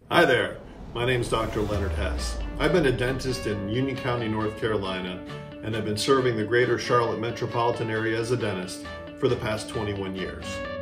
Hi there, my name is Dr. Leonard Hess. I've been a dentist in Union County, North Carolina, and have been serving the greater Charlotte metropolitan area as a dentist for the past 21 years.